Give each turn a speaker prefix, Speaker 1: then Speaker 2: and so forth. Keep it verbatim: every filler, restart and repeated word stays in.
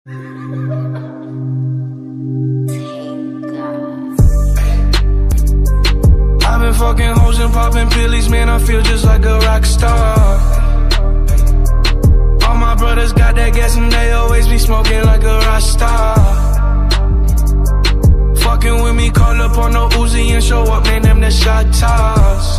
Speaker 1: I've been fucking hoes and popping pillies, man, I feel just like a rock star. All my brothers got that gas and they always be smoking like a rock star. Fucking with me, call up on no Uzi and show up, man, them the shot toss.